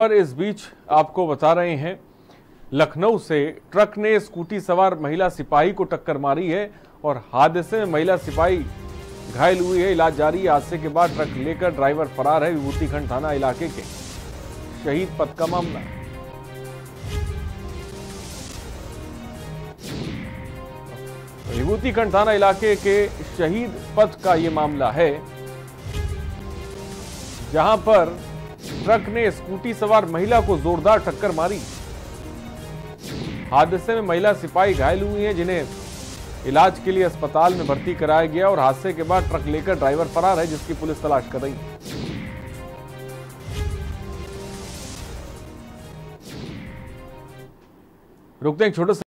और इस बीच आपको बता रहे हैं, लखनऊ से ट्रक ने स्कूटी सवार महिला सिपाही को टक्कर मारी है और हादसे में महिला सिपाही घायल हुई है। इलाज जारी है। हादसे के बाद ट्रक लेकर ड्राइवर फरार है। विभूतिखंड थाना इलाके के शहीद पथ का मामला। विभूतिखंड थाना इलाके के शहीद पथ का यह मामला है, जहां पर ट्रक ने स्कूटी सवार महिला को जोरदार टक्कर मारी। हादसे में महिला सिपाही घायल हुई हैं, जिन्हें इलाज के लिए अस्पताल में भर्ती कराया गया और हादसे के बाद ट्रक लेकर ड्राइवर फरार है, जिसकी पुलिस तलाश कर रही है। रुकते हैं छोटे से